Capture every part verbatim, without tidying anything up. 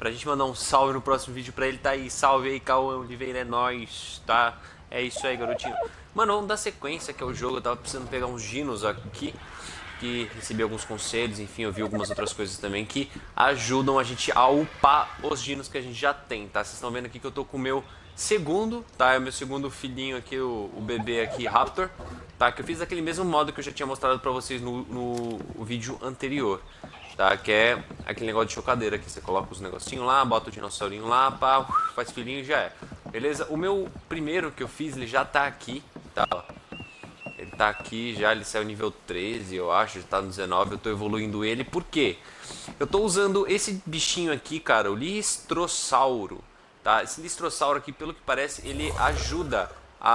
pra gente mandar um salve no próximo vídeo pra ele. Tá aí, salve aí, Cauã Oliveira, é nóis, tá? É isso aí, garotinho. Mano, vamos dar sequência que é o jogo. Eu tava precisando pegar uns dinos aqui, que recebi alguns conselhos, enfim, eu vi algumas outras coisas também que ajudam a gente a upar os dinos que a gente já tem, tá? Vocês estão vendo aqui que eu tô com o meu segundo, tá? É o meu segundo filhinho aqui, o, o bebê aqui, Raptor, tá? Que eu fiz daquele mesmo modo que eu já tinha mostrado pra vocês no, no, no vídeo anterior, tá? Que é aquele negócio de chocadeira que você coloca os negocinhos lá, bota o dinossaurinho lá, pá, faz filhinho e já é. Beleza? O meu primeiro que eu fiz, ele já tá aqui, tá? Ele tá aqui já, ele saiu nível treze, eu acho, já tá no dezenove, eu tô evoluindo ele. Por quê? Eu tô usando esse bichinho aqui, cara, o Listrossauro, tá? Esse Listrossauro aqui, pelo que parece, ele ajuda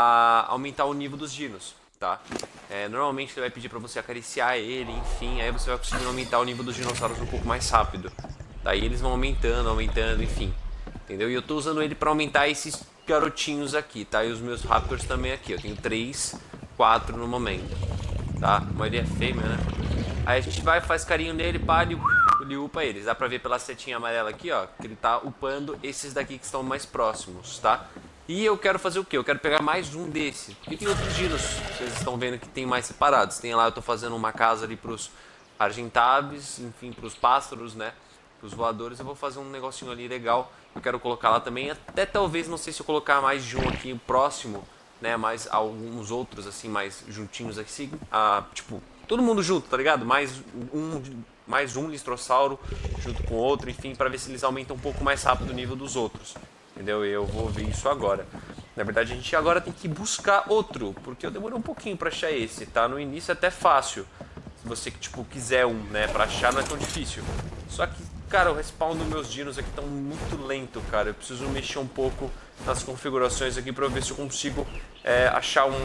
a aumentar o nível dos dinos, tá? É, normalmente ele vai pedir pra você acariciar ele, enfim, aí você vai conseguir aumentar o nível dos dinossauros um pouco mais rápido. Daí eles vão aumentando, aumentando, enfim. Entendeu? E eu tô usando ele pra aumentar esses garotinhos aqui, tá? E os meus Raptors também aqui, eu tenho três... quatro no momento, tá? A maioria é fêmea, né? Aí a gente vai, faz carinho nele, pá, ele, ele upa eles. Dá pra ver pela setinha amarela aqui, ó, que ele tá upando esses daqui que estão mais próximos, tá? E eu quero fazer o quê? Eu quero pegar mais um desse. Porque tem outros dinos, vocês estão vendo que tem mais separados. Tem lá, eu tô fazendo uma casa ali pros argentaves, enfim, pros pássaros, né? Pros voadores, eu vou fazer um negocinho ali legal. Eu quero colocar lá também, até talvez, não sei se eu colocar mais de um aqui próximo, né, mais alguns outros assim mais juntinhos aqui, ah, tipo, todo mundo junto, tá ligado? Mais um, mais um listrossauro junto com outro, enfim, para ver se eles aumentam um pouco mais rápido o nível dos outros, entendeu? Eu vou ver isso agora. Na verdade, a gente agora tem que buscar outro, porque eu demorei um pouquinho para achar esse, tá? No início é até fácil, se você tipo quiser um, né, para achar não é tão difícil. Só que, cara, o respawn dos meus dinos aqui estão muito lento, cara. Eu preciso mexer um pouco nas configurações aqui para ver se eu consigo é, achar um,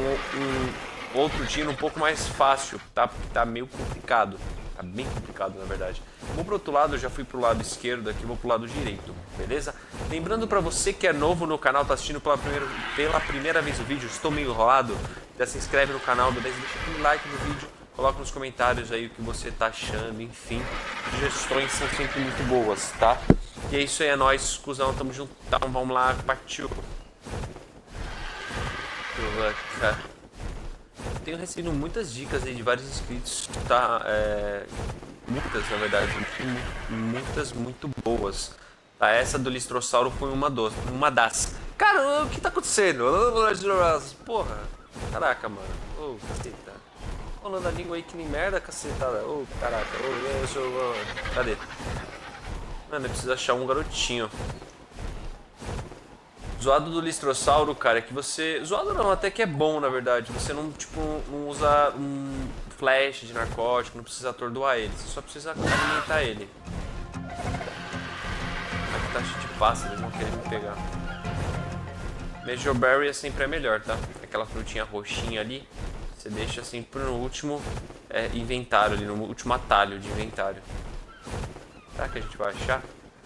um outro dino um pouco mais fácil, tá? Porque tá meio complicado, tá bem complicado na verdade. Vou pro outro lado, eu já fui pro lado esquerdo aqui, vou pro lado direito, beleza? Lembrando para você que é novo no canal, tá assistindo pela primeira, pela primeira vez o vídeo, estou meio enrolado, já se inscreve no canal, beleza? Deixa aquele like no vídeo, coloca nos comentários aí o que você tá achando, enfim, sugestões são sempre muito boas, tá? E é isso aí, é nóis, cuzão, tamo junto, então vamos lá, partiu. Tenho recebido muitas dicas aí de vários inscritos, tá? É, muitas, na verdade, muitas muito boas. Tá? Essa do Listrossauro foi uma, dos, uma das. Cara, o que tá acontecendo? Porra, caraca, mano. Ô, oh, caceta. Falando a língua aí que nem merda, cacetada. Ô, oh, caraca. Ô, oh, eu oh. Cadê? Mano, eu preciso achar um garotinho. Zoado do Listrossauro, cara, é que você... Zoado não, até que é bom, na verdade. Você não, tipo, não usa um flash de narcótico, não precisa atordoar ele. Você só precisa alimentar ele. Aqui tá cheio de pássaros, eles vão querer me pegar. Major Berry é sempre a melhor, tá? Aquela frutinha roxinha ali, você deixa sempre no último é, inventário, ali no último atalho de inventário. Será que a gente vai achar?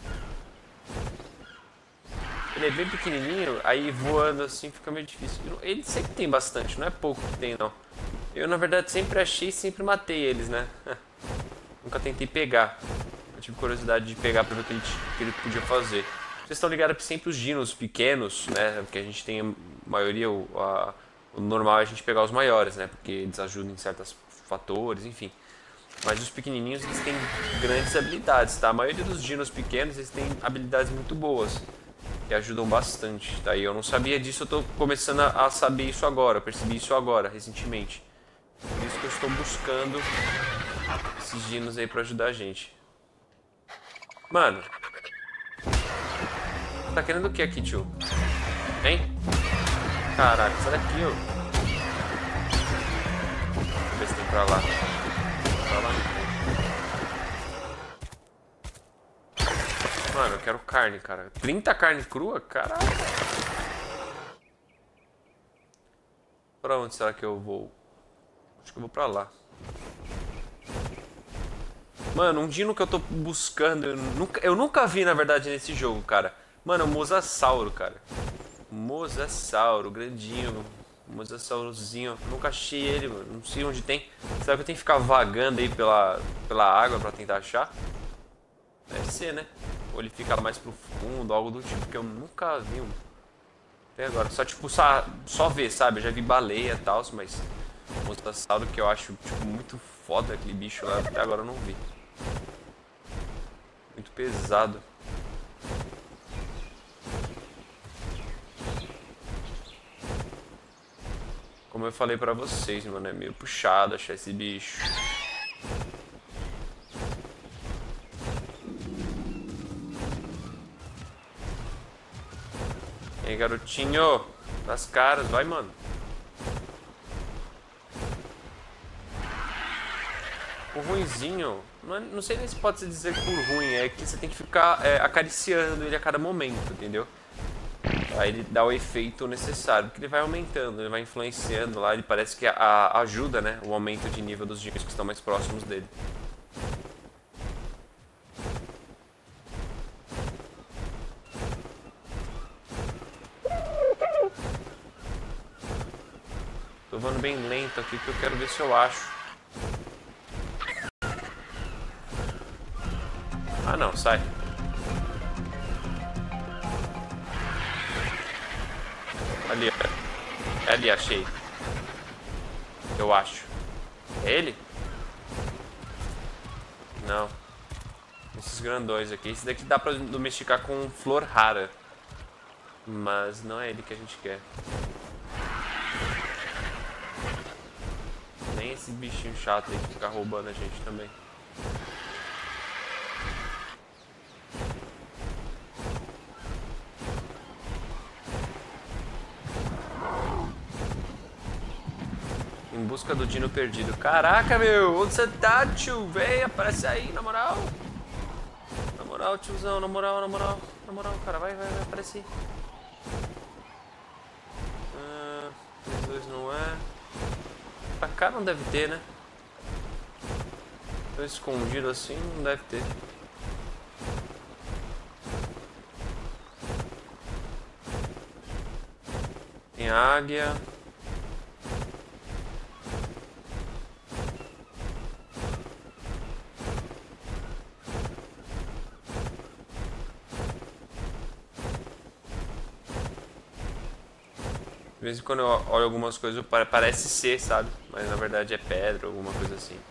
Ele é bem pequenininho, aí voando assim fica meio difícil. Ele sempre tem bastante, não é pouco que tem não. Eu na verdade sempre achei e sempre matei eles, né? Nunca tentei pegar. Eu tive curiosidade de pegar pra ver o que ele, que ele podia fazer. Vocês estão ligados que sempre os dinos pequenos, né? Porque a gente tem a maioria, o, a, o normal é a gente pegar os maiores, né? Porque eles ajudam em certos fatores, enfim. Mas os pequenininhos eles têm grandes habilidades, tá? A maioria dos dinos pequenos eles têm habilidades muito boas. Que ajudam bastante, tá? E eu não sabia disso, eu tô começando a saber isso agora, eu percebi isso agora, recentemente. Por isso que eu estou buscando esses dinos aí pra ajudar a gente. Mano. Tá querendo o que aqui, tio? Hein? Caraca, sai daqui, ó. Deixa eu ver se tem pra lá. Pra lá não tem. Mano, eu quero carne, cara. trinta carne crua? Caraca. Pra onde será que eu vou? Acho que eu vou pra lá. Mano, um dino que eu tô buscando, eu nunca, eu nunca vi, na verdade, nesse jogo, cara. Mano, o Mosasauro, cara. Mosasauro, grandinho. Mosassaurozinho. Nunca achei ele, mano. Não sei onde tem. Será que eu tenho que ficar vagando aí pela, pela água pra tentar achar? Deve ser, né? ou ele fica mais pro fundo, algo do tipo, que eu nunca vi um. Até agora, só tipo, só, só ver, sabe? Eu já vi baleia e tal, mas mosasauro que eu acho tipo, muito foda aquele bicho lá, até agora eu não vi. Muito pesado. Como eu falei pra vocês, mano, é meio puxado achar esse bicho. E aí, garotinho, das caras, vai, mano. O ruinzinho, não, é, não sei nem se pode se dizer por ruim, é que você tem que ficar é, acariciando ele a cada momento, entendeu? Aí ele dá o efeito necessário, porque ele vai aumentando, ele vai influenciando lá, ele parece que a, a ajuda, né, o aumento de nível dos dinos que estão mais próximos dele. Tô voando bem lento aqui, que eu quero ver se eu acho. Ah não, sai. Ali, ó. Ali, achei. Eu acho. É ele? Não. Esses grandões aqui. Esse daqui dá pra domesticar com flor rara. Mas não é ele que a gente quer. Nem esse bichinho chato aí que fica roubando a gente também. Em busca do dino perdido. Caraca, meu, onde você tá, tio? Vem, aparece aí, na moral. Na moral, tiozão, na moral, na moral. Na moral, cara, vai, vai, vai, aparece aí. Ah, os dois não é. Pra cá não deve ter, né? Tô escondido assim, não deve ter. Tem águia. De vez em quando eu olho algumas coisas, parece ser, sabe? Mas na verdade é pedra, alguma coisa assim.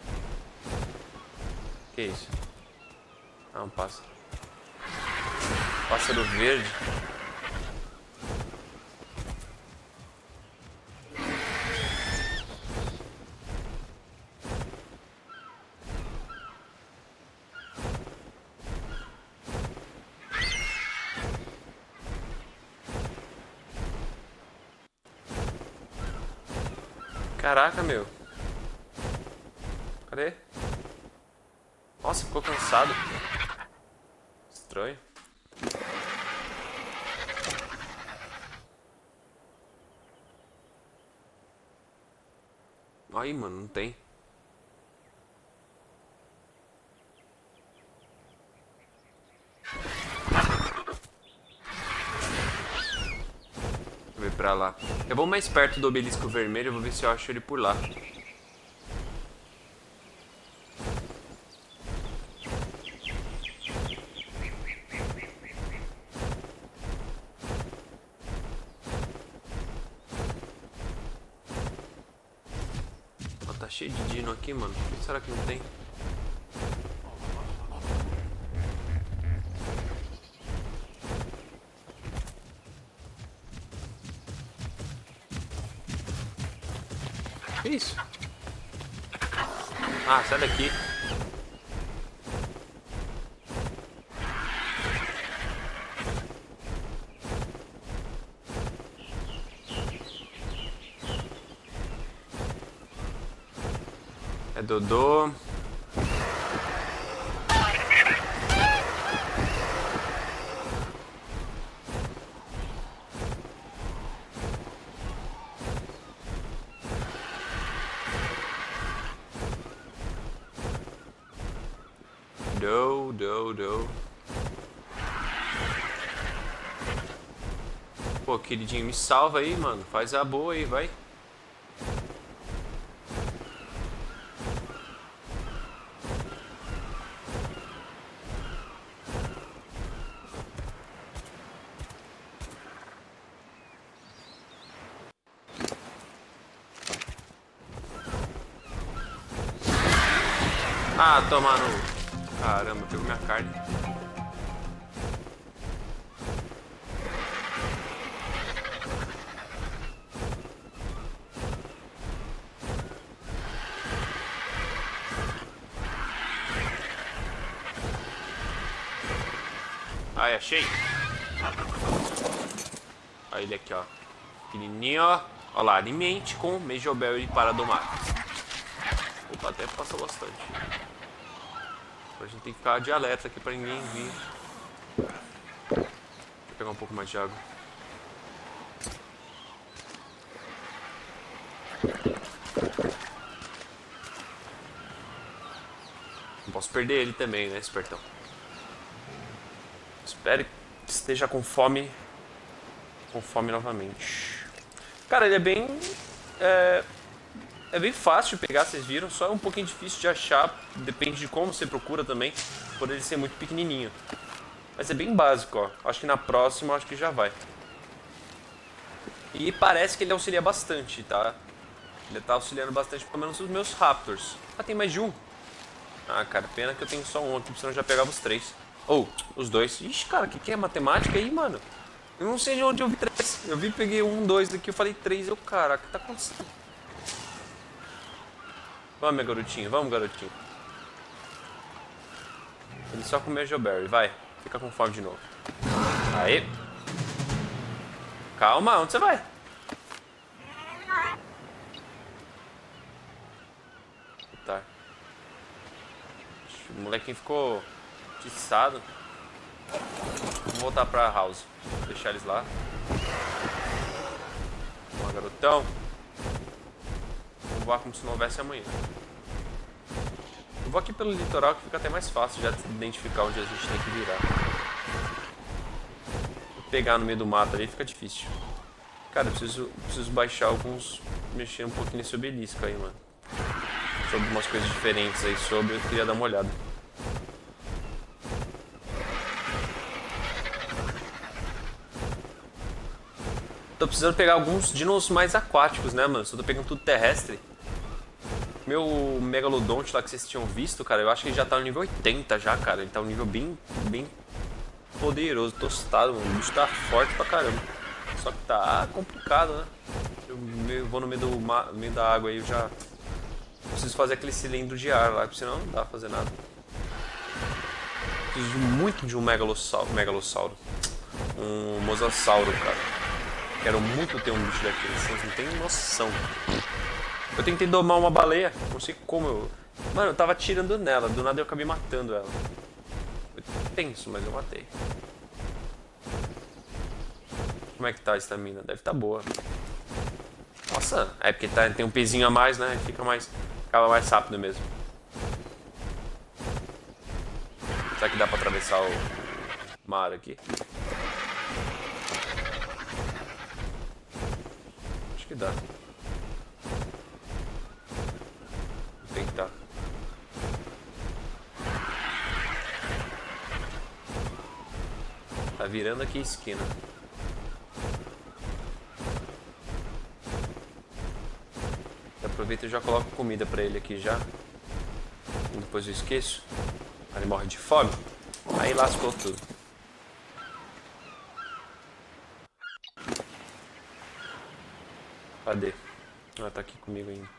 Que isso? Ah, um pássaro. Pássaro verde. Caraca, meu. Cadê? Nossa, ficou cansado. Estranho. Aí, mano, não tem. Deixa eu ver pra lá. Eu vou mais perto do obelisco vermelho, eu vou ver se eu acho ele por lá. Ó, tá cheio de dino aqui, mano. Por que será que não tem? Que isso? Ah, sai daqui. É Dodô. Do, do, do. Pô, queridinho, me salva aí, mano. Faz a boa aí, vai. Ah, toma no... Caramba, pegou minha carne. Ai, achei. Olha ele aqui, ó. Pequenininho, ó. Olha lá, alimente com Mejoberry para domar. Opa, até passou bastante. A gente tem que ficar de alerta aqui pra ninguém vir. Vou pegar um pouco mais de água. Não posso perder ele também, né, espertão? Espero que esteja com fome. Com fome novamente. Cara, ele é bem... É, é bem fácil de pegar, vocês viram. Só é um pouquinho difícil de achar. Depende de como você procura também. Por ele ser muito pequenininho. Mas é bem básico, ó. Acho que na próxima, acho que já vai. E parece que ele auxilia bastante, tá? Ele tá auxiliando bastante, pelo menos os meus Raptors. Ah, tem mais de um. Ah, cara, pena que eu tenho só um aqui, senão eu já pegava os três. Ou, oh, os dois. Ixi, cara, o que, que é matemática aí, mano? Eu não sei de onde eu vi três. Eu vi, peguei um, dois daqui, eu falei três. Eu, caraca, o que tá acontecendo? Vamos, meu garotinho, vamos, garotinho. Ele só comeu Mejoberry, vai. Fica com fome de novo. Aí. Calma, onde você vai? Tá. O molequinho ficou atiçado. Vou voltar pra house. Vou deixar eles lá. Vamos, garotão. Vou voar como se não houvesse amanhã. Eu vou aqui pelo litoral que fica até mais fácil já identificar onde a gente tem que virar. Vou pegar no meio do mato ali fica difícil. Cara, eu preciso, preciso baixar alguns... Mexer um pouquinho nesse obelisco aí, mano. Sobre umas coisas diferentes aí sobre, eu queria dar uma olhada. Tô precisando pegar alguns dinos mais aquáticos, né, mano? Só tô pegando tudo terrestre. Meu Megalodonte lá que vocês tinham visto, cara, eu acho que ele já tá no nível oitenta já, cara. Ele tá no nível bem, bem poderoso, tostado, mano. O bicho tá forte pra caramba. Só que tá complicado, né? Eu vou no meio, do, no meio da água aí, eu já preciso fazer aquele cilindro de ar lá, porque senão não dá pra fazer nada. Preciso muito de um Megalossauro, Megalossauro. Um Mosasauro, cara. Quero muito ter um bicho daquele, vocês não tem noção. Eu tentei domar uma baleia, não sei como eu... Mano, eu tava atirando nela, do nada eu acabei matando ela. Foi tenso, mas eu matei. Como é que tá a estamina? Deve tá boa. Nossa, é porque tá, tem um pezinho a mais, né? Fica mais... Acaba mais rápido mesmo. Será que dá pra atravessar o mar aqui? Acho que dá. Vou tentar. Tá virando aqui a esquina. Aproveita e já coloco comida pra ele aqui já. E depois eu esqueço. Aí ele morre de fome. Aí lascou tudo. Cadê? Ah, tá aqui comigo ainda.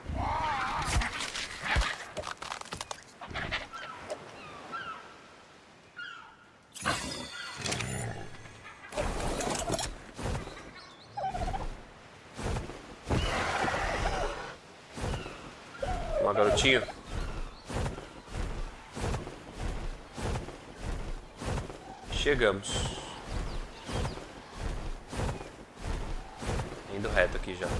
Uma garotinha. Chegamos. Indo reto aqui já.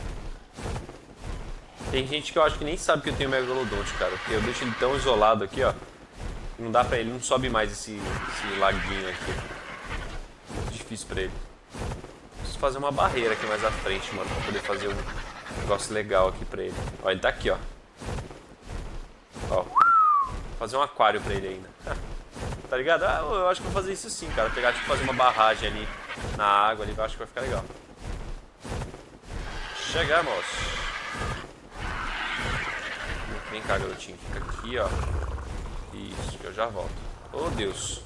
Tem gente que eu acho que nem sabe que eu tenho Megalodonte, cara. Porque eu deixo ele tão isolado aqui, ó. Não dá pra ele, não sobe mais esse, esse laguinho aqui. Muito difícil pra ele. Preciso fazer uma barreira aqui mais à frente, mano. Pra poder fazer um negócio legal aqui pra ele. Ó, ele tá aqui, ó. Ó. Fazer um aquário pra ele ainda. Tá ligado? Ah, eu acho que vou fazer isso sim, cara. Pegar, tipo, fazer uma barragem ali na água ali. Eu acho que vai ficar legal. Chegamos. Vem cá, garotinho. Fica aqui, ó. Isso, que eu já volto. Oh, Deus.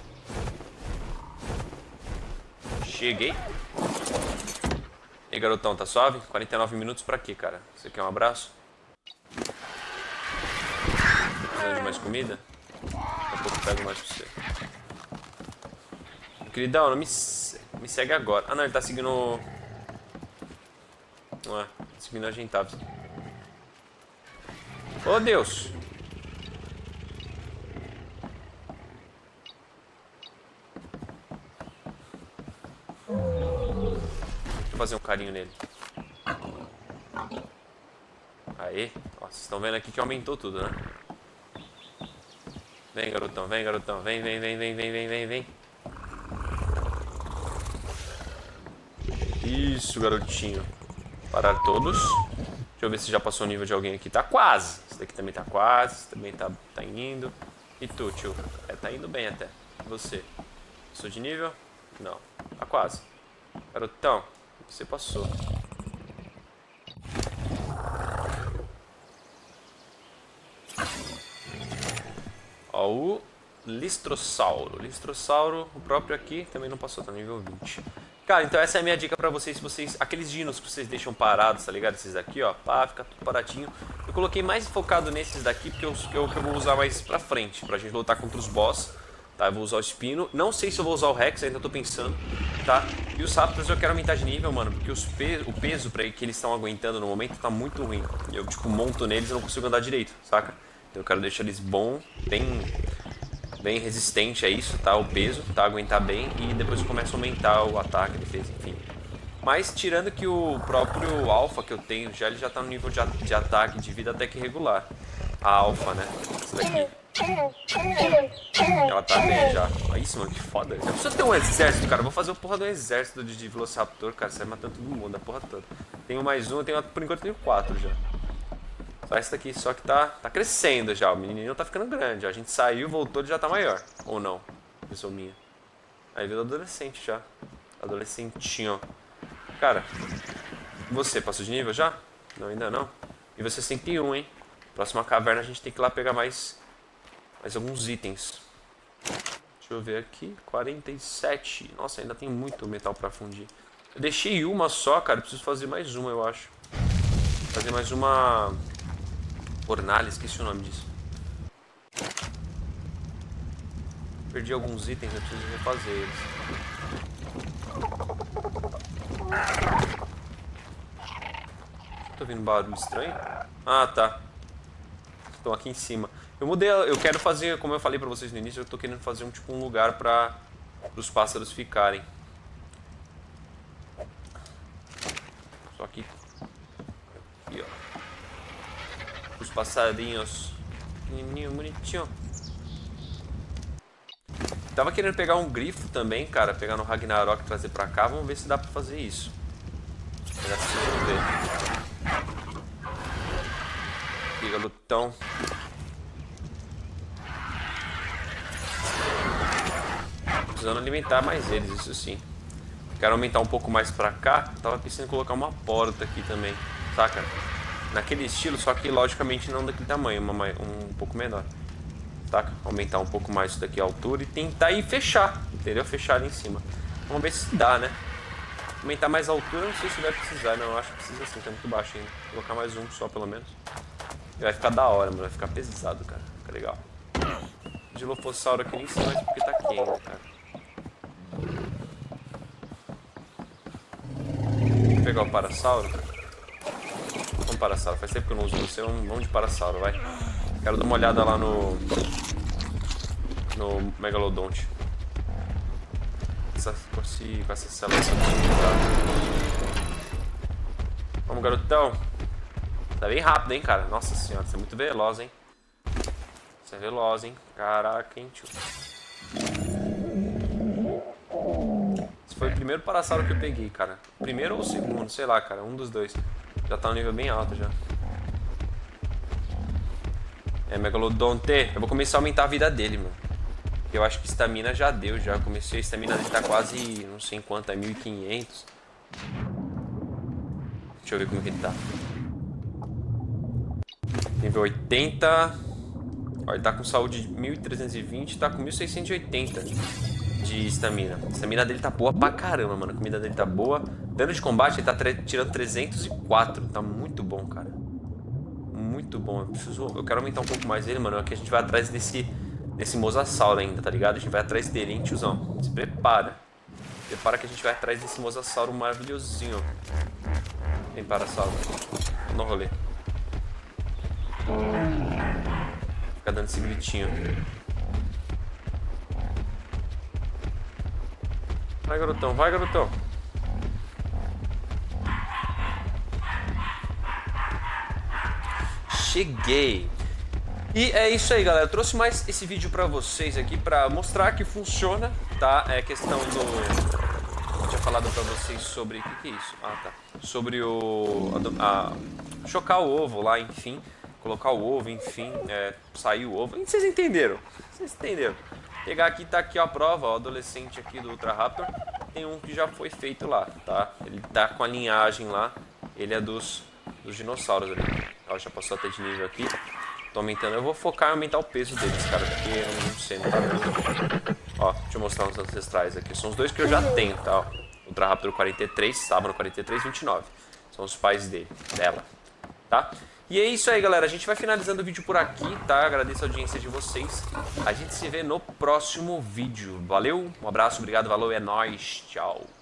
Cheguei. E aí, garotão, tá suave? quarenta e nove minutos pra quê, cara? Você quer um abraço? Precisa de mais comida? Daqui a pouco eu pego mais pra você. Queridão, não me, me segue agora. Ah, não, ele tá seguindo... Não é, tá seguindo a Gentavis. Oh, Deus! Deixa eu fazer um carinho nele. Aê. Nossa, vocês estão vendo aqui que aumentou tudo, né? Vem, garotão, vem, garotão. Vem, vem, vem, vem, vem, vem, vem, vem. Isso, garotinho. Parar todos. Deixa eu ver se já passou o nível de alguém aqui. Tá quase. Esse daqui também tá quase. Esse também tá, tá indo. E tu, tio? É, tá indo bem até. E você? Passou de nível? Não. Tá quase. Garotão, você passou. Ó, o Listrossauro. Listrossauro, o próprio aqui, também não passou, tá no nível vinte. Cara, então essa é a minha dica pra vocês, se vocês, aqueles dinos que vocês deixam parados, tá ligado? Esses daqui, ó, pá, fica tudo paradinho. Eu coloquei mais focado nesses daqui, porque eu, eu, eu vou usar mais pra frente, pra gente lutar contra os boss, tá? Eu vou usar o Espino, não sei se eu vou usar o Rex, ainda tô pensando, tá? E os Raptors eu quero aumentar de nível, mano, porque os pe o peso pra que eles estão aguentando no momento tá muito ruim. Eu, tipo, monto neles e não consigo andar direito, saca? Então eu quero deixar eles bom, bem... bem resistente a isso, tá? O peso, tá? Aguentar bem e depois começa a aumentar o ataque, defesa, enfim. Mas tirando que o próprio Alpha que eu tenho já, ele já tá no nível de, de ataque de vida até que regular. A Alpha, né? Essa daqui. Ela tá bem já. Olha isso, mano, que foda. Já precisa ter um exército, cara. Eu vou fazer o porra do exército de, de Velociraptor, cara. Você vai matando todo mundo, a porra toda. Tenho mais um, eu tenho, por enquanto eu tenho quatro já. Só esse daqui, só que tá, tá crescendo já. O menininho tá ficando grande. A gente saiu, voltou, ele já tá maior. Ou não? Pessoa minha. Aí virou adolescente já. Adolescentinho. Cara, você passou de nível já? Não, ainda não. E você sessenta e um, hein? Próxima caverna a gente tem que ir lá pegar mais, mais alguns itens. Deixa eu ver aqui. quarenta e sete. Nossa, ainda tem muito metal pra fundir. Eu deixei uma só, cara. Eu preciso fazer mais uma, eu acho. Fazer mais uma... Fornalha, esqueci o nome disso. Perdi alguns itens, eu preciso refazer eles. Tô ouvindo um barulho estranho? Ah, tá. Estão aqui em cima. Eu mudei, eu quero fazer, como eu falei pra vocês no início, eu tô querendo fazer um tipo um lugar para os pássaros ficarem. Só que aqui, ó. Os passarinhos. Pequenininho, bonitinho. Tava querendo pegar um grifo também, cara. Pegar no Ragnarok e trazer pra cá. Vamos ver se dá pra fazer isso. Já preciso ver. Fica lutão. Precisando alimentar mais eles, isso sim. Quero aumentar um pouco mais pra cá. Tava pensando em colocar uma porta aqui também. Saca? Naquele estilo, só que logicamente não daquele tamanho, uma, um pouco menor. Tá? Aumentar um pouco mais isso daqui a altura e tentar ir fechar, entendeu? Fechar ali em cima. Vamos ver se dá, né? Aumentar mais a altura, não sei se vai precisar, não. Eu acho que precisa sim, tá muito baixo ainda. Vou colocar mais um só, pelo menos. E vai ficar da hora, mano. Vai ficar pesado, cara. Fica legal. Dilofossauro aqui nem sei mais porque tá aqui ainda, cara. Vou pegar o Parasauro. Vamos Parasauro. Faz tempo que eu não uso você. Vamos de Parasauro, vai. Quero dar uma olhada lá no... No Megalodonte. Essa, com, esse, com essa seleção. Vamos, garotão. Tá bem rápido, hein, cara. Nossa senhora, você é muito veloz, hein. Você é veloz, hein. Caraca, hein, tio. Esse foi o primeiro Parasauro que eu peguei, cara. Primeiro ou o segundo, sei lá, cara. Um dos dois. Já tá no nível bem alto, já. É, Megalodonte. Eu vou começar a aumentar a vida dele, mano. Eu acho que estamina já deu, já. Eu comecei a estamina dele tá quase, não sei em quanto, é mil e quinhentos. Deixa eu ver como que ele tá. Nível oitenta. Ó, ele tá com saúde de mil trezentos e vinte, tá com mil seiscentos e oitenta de estamina. A estamina dele tá boa pra caramba, mano. A comida dele tá boa. Dano de combate, ele tá tirando trezentos e quatro. Tá muito bom, cara. Muito bom. Eu preciso... Eu quero aumentar um pouco mais ele, mano. Aqui a gente vai atrás desse... Desse mosasauro ainda, tá ligado? A gente vai atrás dele, hein, tiozão. Se prepara. Prepara que a gente vai atrás desse mosasauro maravilhosinho. Vem, parasauro. No rolê. Fica dando esse gritinho. Vai, garotão, vai, garotão. Cheguei. E é isso aí, galera. Eu trouxe mais esse vídeo pra vocês aqui pra mostrar que funciona, tá? É questão do... Eu tinha falado pra vocês sobre... O que, que é isso? Ah, tá. Sobre o... A... a... Chocar o ovo lá, enfim. Colocar o ovo, enfim. É... Sair o ovo. Vocês entenderam? Vocês entenderam? Pegar aqui, tá aqui ó, a prova, ó, o adolescente aqui do Ultra Raptor. Tem um que já foi feito lá, tá? Ele tá com a linhagem lá. Ele é dos, dos dinossauros ali. Ó, já passou até de nível aqui. Tô aumentando. Eu vou focar em aumentar o peso deles, cara, porque eu não sei, não tá vendo. Ó, deixa eu mostrar os ancestrais aqui. São os dois que eu já tenho, tá? Ó, Ultra Raptor quarenta e três, Sábado quarenta e três, vinte e nove. São os pais dele, dela, tá? E é isso aí, galera. A gente vai finalizando o vídeo por aqui, tá? Agradeço a audiência de vocês. A gente se vê no próximo vídeo. Valeu, um abraço, obrigado, valeu, é nóis, tchau.